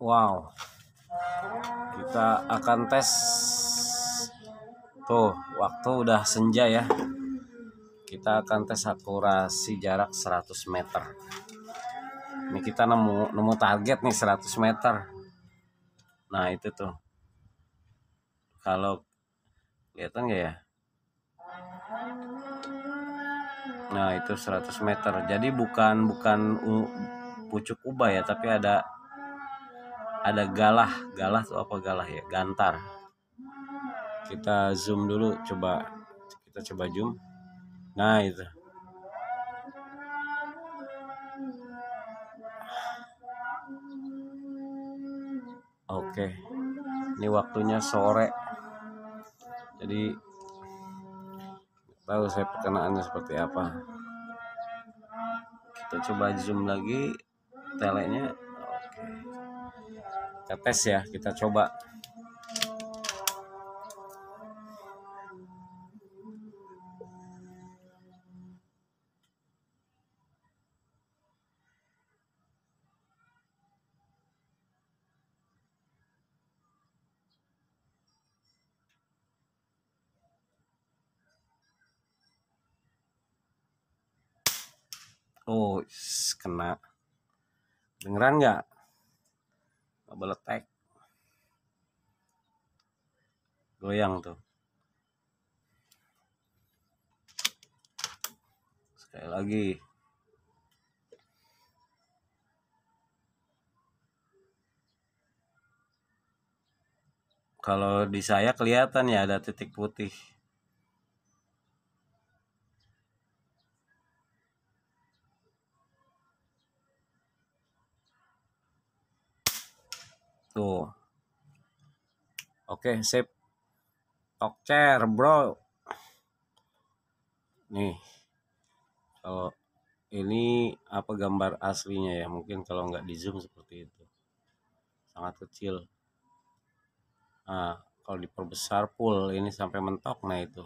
Wow, kita akan tes. Tuh, waktu udah senja ya. Kita akan tes akurasi jarak 100 meter. Ini kita nemu target nih 100 meter. Nah, itu tuh. Kalau kelihatan nggak ya? Nah, itu 100 meter. Jadi bukan pucuk ubah ya, tapi ada galah tuh apa galah ya, gantar. Kita zoom dulu, kita coba zoom. Nah, itu oke. Ini waktunya sore, jadi tahu saya perkenaannya seperti apa. Kita coba zoom lagi telenya. Oke, kita tes ya, kita coba. Oh, kena. Dengeran nggak? Beletek. Goyang tuh. Sekali lagi. Kalau di saya kelihatan ya ada titik putih. Tuh. Oke, sip. Tokcer, bro. Nih. Kalau ini apa gambar aslinya ya? Mungkin kalau nggak di zoom seperti itu. Sangat kecil. Nah, kalau diperbesar full ini sampai mentok, nah itu.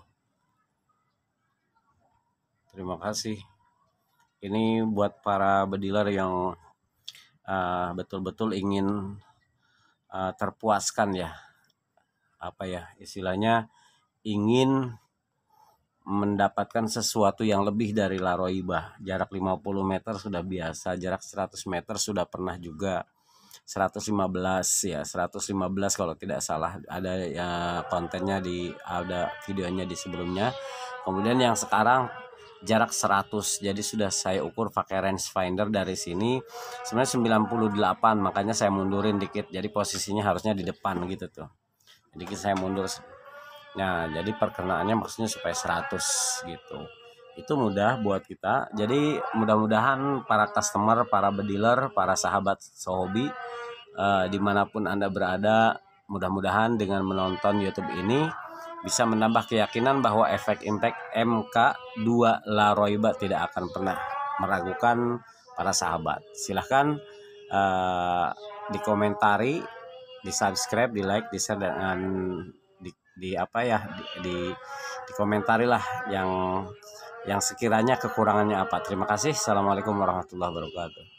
Terima kasih. Ini buat para bediler yang betul-betul ingin terpuaskan ya. Apa ya istilahnya, ingin mendapatkan sesuatu yang lebih dari Laroibah. Jarak 50 meter sudah biasa, jarak 100 meter sudah pernah juga. 115 ya, 115 kalau tidak salah, ada ya kontennya ada videonya di sebelumnya. Kemudian yang sekarang jarak 100, jadi sudah saya ukur pakai range finder dari sini sebenarnya 98, makanya saya mundurin dikit, jadi posisinya harusnya di depan gitu tuh, jadi saya mundur. Nah, jadi perkenaannya maksudnya supaya 100 gitu. Itu mudah buat kita. Jadi mudah-mudahan para customer, para bediler, para sahabat sehobi dimanapun Anda berada, mudah-mudahan dengan menonton YouTube ini bisa menambah keyakinan bahwa efek impact MK2 Laroibah tidak akan pernah meragukan para sahabat. Silahkan dikomentari, di subscribe, di like, di share, dan dikomentari lah yang sekiranya kekurangannya apa. Terima kasih. Assalamualaikum warahmatullahi wabarakatuh.